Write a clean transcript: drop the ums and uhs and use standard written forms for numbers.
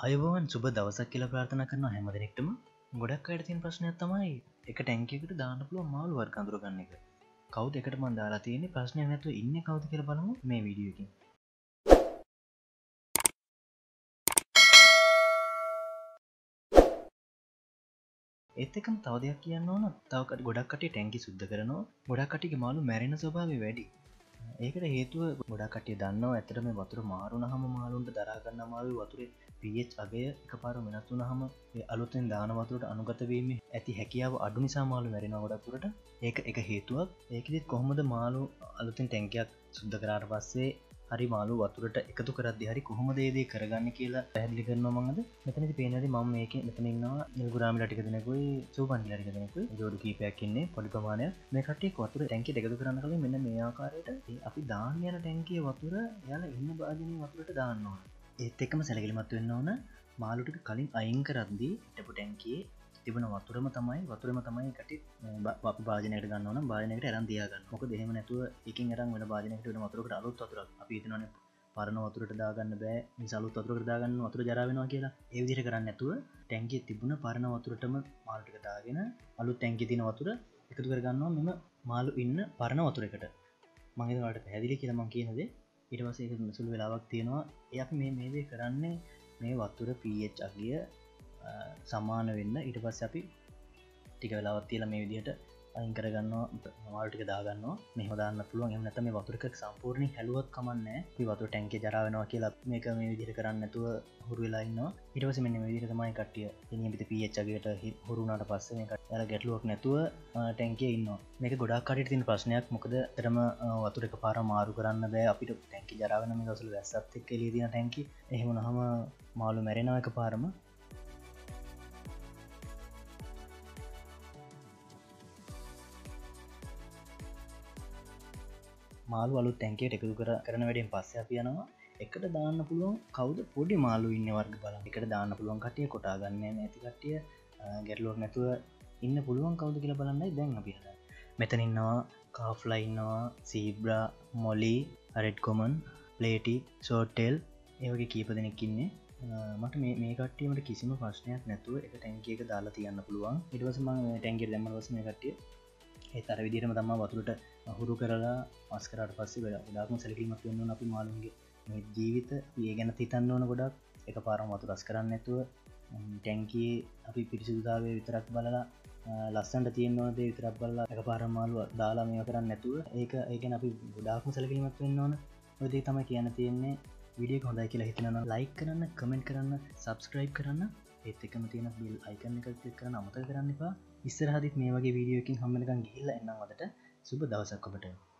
අයබෝවන් සුබ දවසක් කියලා ප්‍රාර්ථනා කරනවා හැම දෙනෙක්ටම. ගොඩක් අයට තියෙන ප්‍රශ්නයක් තමයි එක ටැංකියකට දාන්න පුළුවන් මාළු වර්ග අඳුරගන්න එක. කවුද එකට මම දාලා තියෙන්නේ ප්‍රශ්නයක් නැතුව ඉන්නේ කවුද කියලා බලමු මේ වීඩියෝ එකෙන්. ඒත් එක්කම තව දෙයක් කියන්න ඕන. තව ගොඩක් කට්ටිය ටැංකි සුද්ධ කරනවා. ගොඩක් කට්ටියගේ මාළු මැරෙන ස්වභාවය වැඩි. ඒකට හේතුව ගොඩක් කට්ටිය දන්නවා ඇත්තටම වතුර මාරු වුණාම මාළුන්ට දරා ගන්න අමාරුයි වතුරේ pH අගය එකපාර වෙනස් වුණාම ඒ අලුතෙන් දාන වතුරට අනුගත වීමේ ඇති හැකියාව අඩු නිසා මාළු මැරෙනවා ගොඩක් දුරට. ඒක එක හේතුවක්. ඒකෙදිත් කොහොමද මාළු අලුතෙන් ටැංකියක් සුද්ධ කරාට පස්සේ හරි මාළු වතුරට එකතු කරද්දී හරි කොහොමද ඒ දේ කරගන්නේ කියලා පැහැදිලි කරනවා මම අද. මෙතනදී පේනවාදී මම මේකේ මෙතන ඉන්නවා නිල්ගුරාමිලා ටික දෙනෙකුයි සූපන්නිලා ටික දෙනෙකුයි ජෝඩු කීපයක් ඉන්නේ පොඩි ප්‍රමාණයක්. මේ කට්ටිය වතුර ටැංකියට එකතු කරන්න කලින් මෙන්න මේ ආකාරයට අපි දාන්න යන ටැංකියේ වතුර යාලා ඉන්න භාජනයේ වතුරට දාන්න ඕන. ඒත් එක්කම සැලකිලිමත් වෙන්න ඕන මාළු ටික කලින් අයින් කරද්දී හිටපු ටැංකියේ තිබුණ වතුරම තමයි කටි අපි භාජනයකට ගන්න ඕන භාජනයකට අරන් තියා ගන්න. මොකද එහෙම නැතුව එකකින් අරන් වෙන භාජනයකට වෙන වතුරකට අලුත් වතුරක් අපි හිතනවානේ පරණ වතුරට දාගන්න බෑ නිසා අලුත් වතුරකට දාගන්න වතුර ජරා වෙනවා කියලා. ඒ විදිහට කරන්නේ නැතුව ටැංකියේ තිබුණ පරණ වතුරටම මාළු ටික දාගෙන අලුත් ටැංකියේ තියෙන වතුර එකතු කර ගන්නවා මෙම මාළු ඉන්න පරණ වතුරකට. මම හිතනවා ඔයාලට පැහැදිලි කියලා මම කියන දේ. ඊට පස්සේ ඒක සුළු වෙලාවක් තියෙනවා. ඒ අපි මේ දේ කරන්නේ මේ වතුර pH අගය සමාන වෙන්න. ඊට පස්සේ අපි ටික වෙලාවක් තියලා මේ විදිහට අයින් කරගන්නවා මාළු ටික දාගන්නවා. මෙහෙම දාන්න පුළුවන්. එහෙම නැත්නම් මේ වතුර එක සම්පූර්ණයෙන් හැලුවත් කමන්නේ. අපි වතුර ටැංකිය ජරා වෙනවා කියලා මේක මේ විදිහට කරන්නේ නැතුව හුරු වෙලා ඉන්නවා. ඊට පස්සේ මෙන්න මේ විදිහට තමයි කට්ටිය නියමිත pH අගයට හුරු වුණාට පස්සේ මේ කට්ටිය ගැටලුවක් නැතුව ටැංකියේ ඉන්නවා. මේක ගොඩාක් කට්ටියට තියෙන ප්‍රශ්නයක්. මොකද ඇත්තටම වතුර එකපාර මාරු කරන්න බෑ. අපිට ටැංකිය ජරා වෙන මේ දවස්වල වැස්සත් එක්ක එළිය තියෙන ටැංකිය. එහෙම වුණාම මාළු මැරෙනවා එකපාරම. මාළු අලුත් ටැංකියට එකතු කරන වැඩෙන් පස්සේ අපි යනවා එකට දාන්න පුළුවන් කවුද පොඩි මාළු ඉන්නේ වර්ග බලන්න. එකට දාන්න පුළුවන් කට්ටිය කොටා ගන්න නැති කට්ටිය ගැටලුවක් නැතුව ඉන්න පුළුවන් කවුද කියලා බලන්නයි දැන් අපි හදන්නේ. මෙතන ඉන්නවා කාෆ්ලා ඉන්නවා zebra molly red common platy short tail ඒ වගේ කීප දෙනෙක් ඉන්නේ. මට මේ කට්ටිය මට කිසිම ප්‍රශ්නයක් නැතුව එක ටැංකියක දාලා තියන්න පුළුවන්. ඊට පස්සේ මම ටැංකියට දැම්මම පස්සේ මේ කට්ටිය ඒ තර විදිහටම තමයි වතුරට අහුරු කරලා පස් කරාට පස්සේ ගොඩාක්ම සැලකිලිමත් වෙන්න ඕන අපි මාළුන්ගේ මේ ජීවිත ඒ ගැන හිතන්න ඕන ගොඩක්. එකපාරම වතුර රස කරන්නේ නැතුව ටැංකියේ අපි පිරිසිදුතාවය විතරක් බලලා ලස්සනට තියෙන්න ඕන දේ විතරක් බලලා එකපාරම මාළුව දාලා මේව කරන්නේ නැතුව ඒ ගැන අපි ගොඩාක්ම සැලකිලිමත් වෙන්න ඕන. ඔය දේ තමයි කියන්න තියෙන්නේ. වීඩියෝ එක හොඳයි කියලා හිතනවා ලයික් කරන්න, කමෙන්ට් කරන්න, සබ්ස්ක්‍රයිබ් කරන්න. ඒත් එකම තියෙන බෙල් අයිකන් එක ක්ලික් කරන්න අමතක කරන්න එපා. ඉස්සරහදිත් මේ වගේ වීඩියෝ එකකින් හම්බ වෙනකන් ගිහිල්ලා එන්නම් අදට. සුබ දවසක් ඔබට.